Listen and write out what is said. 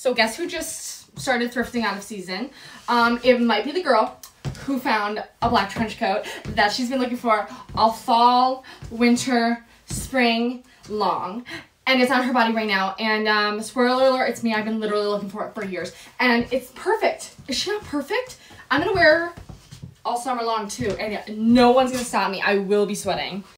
So guess who just started thrifting out of season? It might be the girl who found a black trench coat that she's been looking for all fall, winter, spring long. And it's on her body right now. And spoiler alert, it's me. I've been literally looking for it for years. And it's perfect. Is she not perfect? I'm gonna wear her all summer long too. And no one's gonna stop me. I will be sweating.